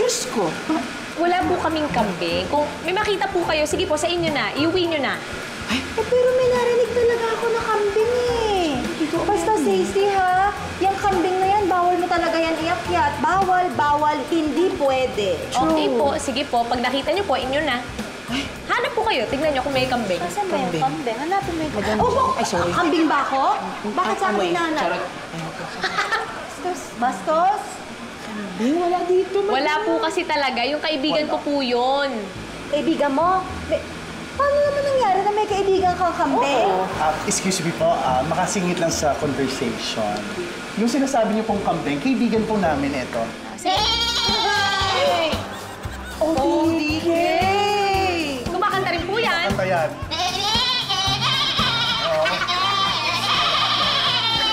Diyos ko. Wala po kaming kambing. Kung may makita po kayo, sige po, sa inyo na. Iuwi nyo na. Pero may narinig talaga ako na kambing eh. Basta Stacy ha, yung kambing na yan, bawal mo talaga yan iakyat. Bawal, bawal, hindi pwede. Okay po, sige po. Pag nakita nyo po, inyo na. Hanap po kayo. Tignan nyo kung may kambing. Saan ba yung kambing? Hanapin mo yung kambing. Ay, sorry. Kambing ba ako? Bakit sa akin nanap? Charot. Bastos? Kambing, wala dito. Wala po kasi talaga. Yung kaibigan ko po yun. Kaibigan mo? Paano naman nangyari na may kaibigan kang kambing? Excuse me po, makasingit lang sa conversation. Yung sinasabi niyo pong kambing, kaibigan po namin ito. Kumakanta rin po yan. Kanta yan.